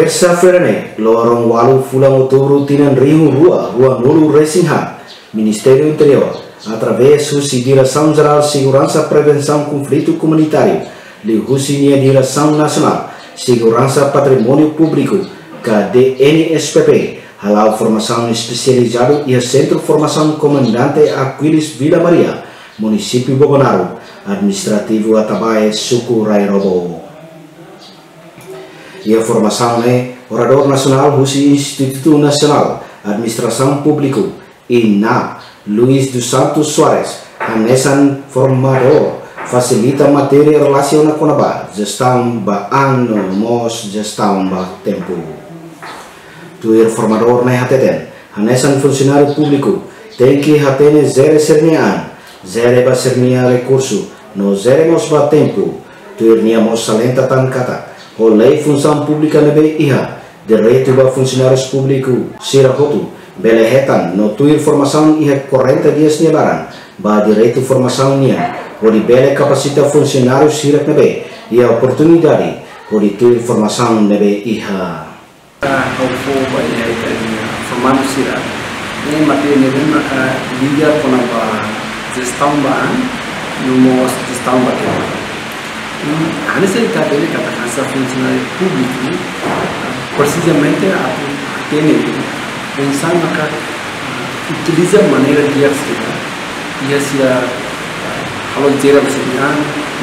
terça-feira, lorong walu fulang outubro tinan rua Nulu Racing Hub, Ministério Interior, através da Direção Geral de Segurança e Prevenção Conflito Comunitário, de Direção Nacional Segurança Patrimônio Público, KDNSPP, halal formação especializado e Centro Formação Comandante Aquiles Vila Maria, Município Bogonaro, Administrativo Atabaia, Suku Rairobo. E a formação é Orador Nacional do Instituto Nacional Administração Pública, INA, Luiz dos Santos Soares, Anesan Formador, facilita matéria relacionada com a gestão ba ano, mos gestão ba tempo. Tuir formador na hateten, Anesan funcionário público, tem que hatene zero sernian, zero ba sernia recurso, no zero mos ba tempo, tuir nia mos salenta tan kata. O lei função pública nebe iha, direito ba funcionários públicos, sira hotu, belehetan, no tu informação iha 40 dias niabaran, ba direito formação nia, o di bele kapasita funcionários sira nebe, e a oportunidade, o di tu informação nebe iha. Formando sira, ini materi nebe maka liga konaba gestão ba, numos gestão ba Hanya saya katakan funcionário público, precisamente a pensar maka utiliza maneira dia kalau jera bersedia,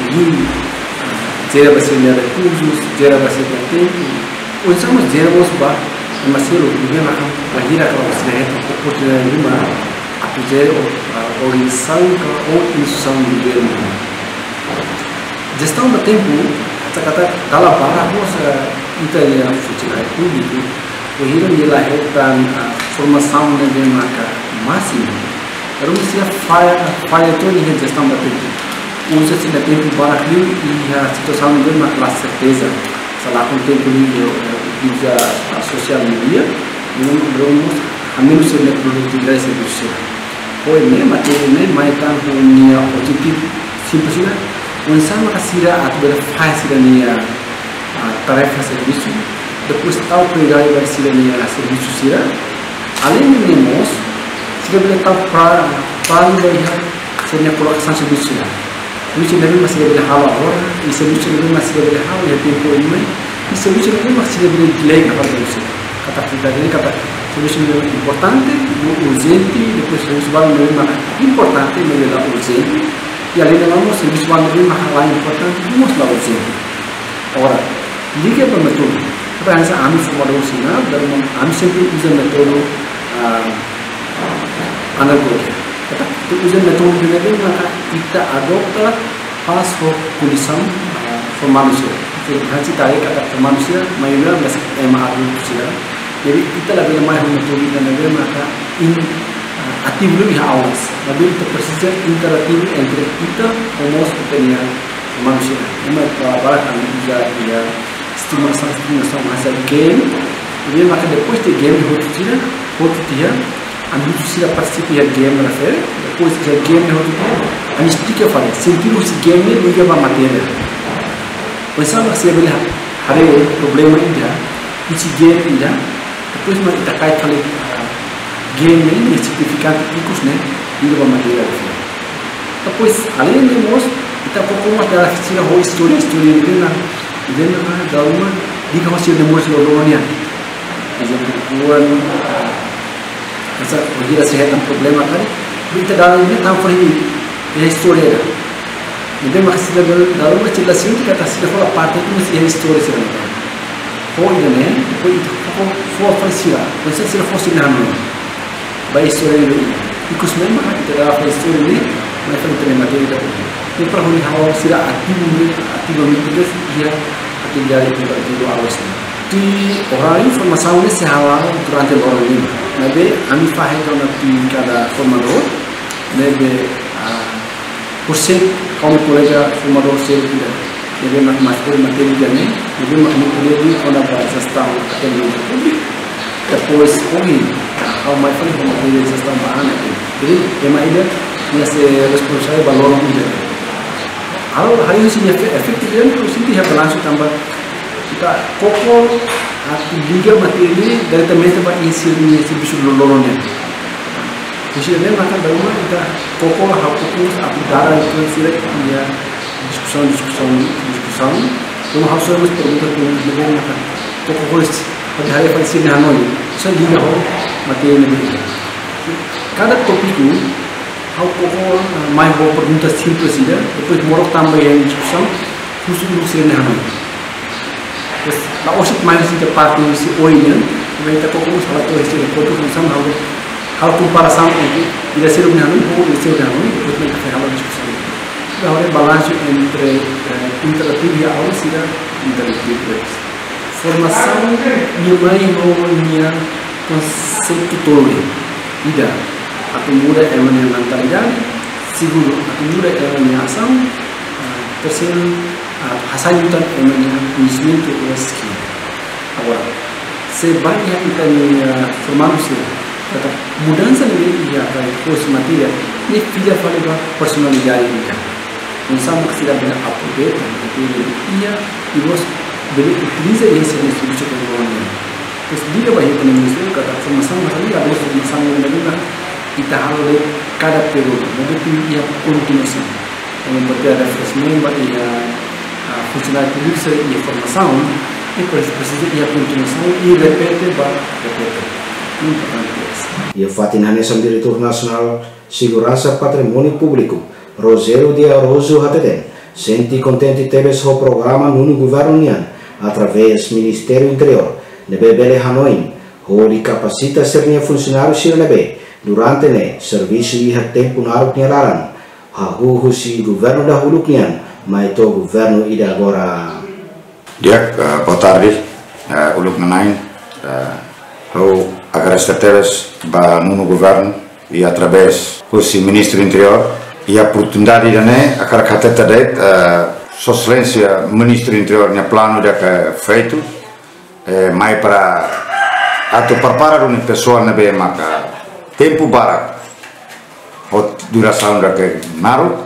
jera bersedia recursos, jera bersedia tempo, usamos jera bos ba, masih lebih makan lahir kalau bersedia oportunidade lima, atau jera organização ou instituição do governo. Gestão do tempo, kata dalam para mosa Italia funcionário público, o hiro dilahirkan formação de marca máxima. Terus dia falha toda a gestão do tempo. Usa se tempo para aquilo e a situação de uma certeza. Salah com tempo livre usa a social media, não vamos a menos ser produtividade serviço. Foi mesmo até nem mais tanto minha objetivo simplesmente. Sama kasira atau berfahas sirania tarefa serviço, depois tahu pegai bersirania serviço sira, além de nemos, sira boleh tahu paling banyak sirnya pelaksanaan serviço sira. Serviço nabi masih boleh hal awal, serviço nabi masih boleh hal yang tempo ini, serviço nabi masih boleh delay apa serviço. Kata kita ini kata serviço nabi importante, urgente, depois serviço baru nabi importante, nabi lah urgente. E além de nós, serviço baru uma hal importante, vamos lá urgente. Ora, liga para metode. Apa yang saya ambil formador sini, dan kami sempre usa metode analog. Kata kita usa metode ini maka kita adopta pas kondisi formalusia. Jadi hasil tarik kata formalusia, mayoritas masih mahalusia. Jadi kita lebih lemah metode dan lebih maka ini aktif lebih awal. Lebih terpersisir interaktif entre kita dan opinion manusia. Ini para kami juga dia estimulação masa game. Jadi maka depois de game hotu dia, anda sudah participar game refer. Depois de game hotu dia, anda explica fala. Sentir esse game ni liga para matéria. Pensava se boleh ada problema ini, esse game ini. Depois maka kita kait fala game ni signifikan ikut ni liga para matéria. Depois além de nós kita pokoknya adalah istilah histori ini lah. Jadi mana dalam di kawasan yang masih lorongnya, jadi bukan masa bagi kesehatan problem kan, kita dalam ini tanpa ini histori ada. Jadi maksudnya dalam cerita sini kita kasih kalau part itu mesti histori sebenarnya. Oh ini, oh fasila, masa sila fasila nama, baik histori ini. Ikut memang kita dalam histori ini, mereka terima dia. Ini perlu dihawal sila aktif itu dia tinggal di awas ni. Di orang informasi ini sehawal durante orang ini. Nabi kami faham kalau di kada formador, nabi kursi kami kolega formador sel tidak. Nabi masuk materi jani, nabi kami kuliah di kalau bahasa setang akademi publik. Terus kami kalau macam materi setang bahan itu. Jadi memang ini dia responsable balon ini. Kalau hari ini efektif dia, terus ini dia berlangsung tambah kita kokoh Ati liga mati ini dari temen tempat isi bisu lolonnya. Khususnya makan dalam kita pokok hal pokok api darah itu sih dia diskusi. Cuma harus harus perbuatan dengan makan pokok harus pada hari apa sih Hanoi. Saya liga mati ini begitu. Kada topik itu hal pokok main bawa perbuatan simple sih dah. Terus morok tambah yang diskusi khusus sih Hanoi. Terus la osip main sih tempat ini si oinya. Mereka pokok salah tu hasil foto sama hal comparação entre ir a ser um ano ou ir a ser um ano depois tem que fazer uma discussão. Agora balanço entre interativo e aula será interativo. Formação minha mãe ou minha conceito todo. Ida, a primeira é a minha mentalidade, segundo a primeira é a minha ação, terceiro a hasilnya é a minha conhecimento ou skill. Agora, sebanyak kita minha formação kata mudança ini dia akan terus material ini tidak valid personalidade dia sama que será bem update tapi ia terus beli utiliza esse serviço que eu vou terus dia vai para isso kata formação mas ali ada formação yang lain kita harus cada período jadi ia continuação como berarti ada freshman bagi funcionário público e formação e precisa ia continuação e repete Ia Fatinhanesan Diretor Nasional Segurança Patrimônio Público, Rogério de Araujo Hateden, senti contente teves o programa no governo nian, através Ministério Interior, nebebele Hanoi, ho capacita sernia funcionário sirnebe, durante ne, serviço de tempo naruk nialaran, hahu si governo da huluk nian, mas to governo ida agora. Dia, boa tarde, uluk nanain, agar teves no governo e através do ministro do interior e a oportunidade de né a característica de socialência ministro do interior no plano de feito mais para ato preparar uma pessoa na bem maca tempo para a duração da que naru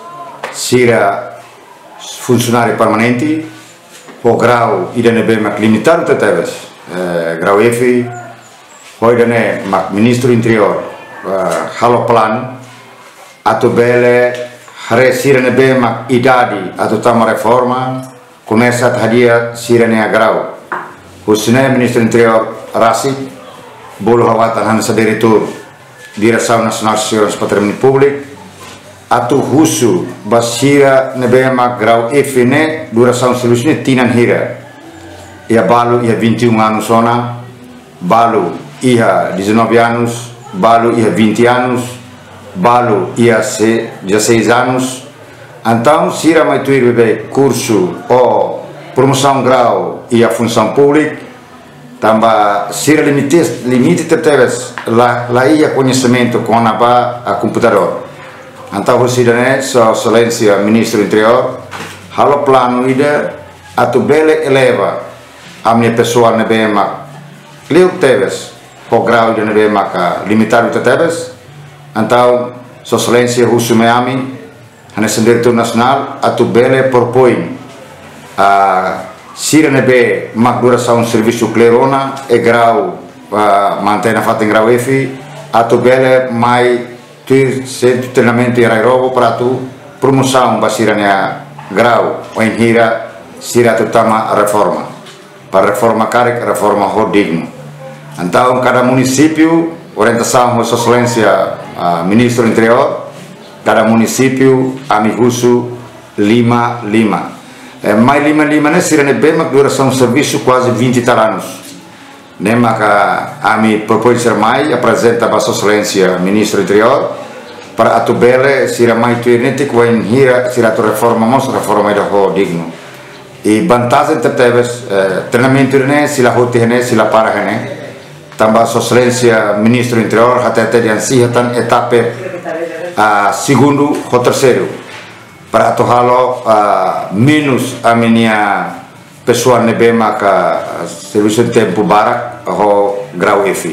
sira funcionário permanente o grau e de bem mac limitado teves grau F hoje né, ministro do interior, halo plan, atau bele hari sirene be mak idadi atau tama reforma, começa a hadia sirene agrau. Husne ministro do interior Rasid, bolo hawatan han diretor Direção Nasional Segurança Patrimônio Público, atau husu basira nebe mak grau efene duração selusne tinan hira. Ia balu ia 21 anos sona, balu ia 19 anos, balu ia 20 anos, balu ia 16 anos. Então, se irá mais tuir bebê curso ou promoção grau e a função pública, também se irá limite teves lá ia conhecimento com a computador. Então, você né, sua excelência ministro do interior, halo plano ida atu bele eleva a minha pessoa na BMA. Leu teves o grau de neve maka limitado teves, então sua excelência Russo Miami, a diretor nacional, atu bele propõe a sira neve mak duração serviço clerona e grau mantém a fato em grau F, atu bele mai ter centro treinamento e aerobo para tu promoção basiranya grau ou em hira sira tutama reforma para reforma karek reforma hodigno. Então, cada município, orientação da Sua Excelência Ministro do Interior, cada município, amigusso, Lima. Mais Lima, né? Sirene bem, mas duração de serviço quase 20 anos. Né? Mas a mim propõe ser mais, apresenta a Sua Excelência Ministro do Interior, para a tubele, sira mais tuirnete, que vai hira, sira tu reforma, mostra reforma da ho digno. E vantagem teves, treinamento né, sila hoti né, sila para né. Tambah Sua Excelência Ministro do Interior até ansihatan etapa segundo ou terceiro para atuhalo menos a minha pessoa nebema ka serviço de tempo barak ou grau F.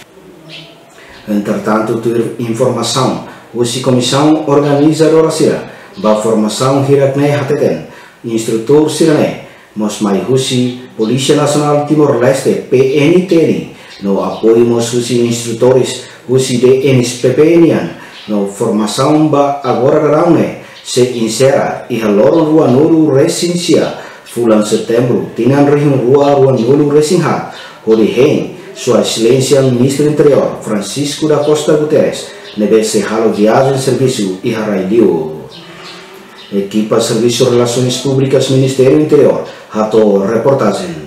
Entretanto, ter informação, a comissão organizadora sira, ba formação hirakne hateten, instrutor sirane, mos mai husi Polícia Nacional Timor-Leste PNTN no apoio mos husi instrutores husi de NSPPNian no formação ba agora graune se insera e haloron rua nolu residencia fulan setembro tinan rihun rua nolu resinha horihen Sua Excelência Ministro do Interior Francisco da Costa Guterres nebe se halo viagem serviço e harailio equipa Serviço Relações Públicas Ministério do Interior rato reportagem